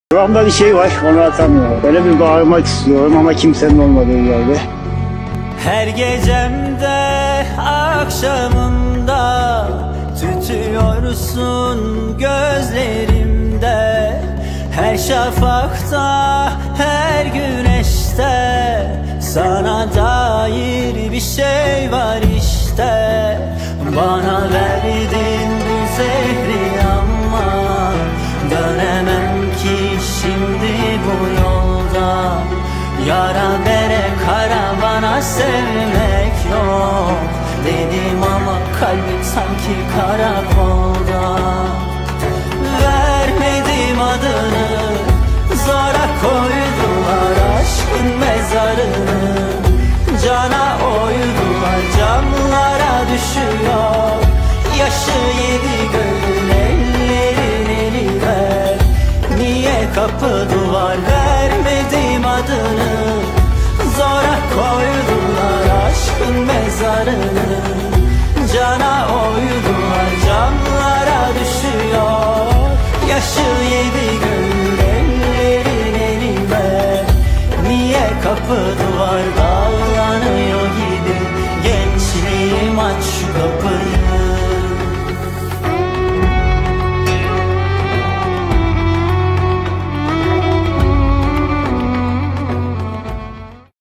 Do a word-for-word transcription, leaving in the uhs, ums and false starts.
Buramda bir şey var, onu atamıyorum. Böyle bir bağırmak istiyorum ama kimsenin olmadığı yerde. Her gecemde, akşamımda tütüyorsun gözlerimde. Her şafakta, her güneşte sana dair bir şey var işte. Bana verdin bu zehri ama dönemem ki şimdi bu yolda. Yara bere karavana sevmek yok dedim ama kalbim sanki karakolda. Vermedim adını, zora koydular aşkın mezarını. Cana oydular, camlara düşüyor yaşı yedi gönül, ellerin eli ver. Niye kapı duvar, vermedim adını, zora koydular aşkın mezarını. Cana oydular, camlara düşüyor yaşı yedi gönül.